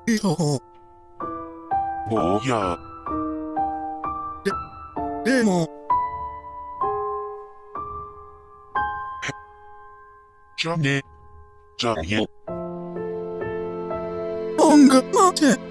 そう。 もうや。 でも。 じゃね。じゃね。 音楽待て。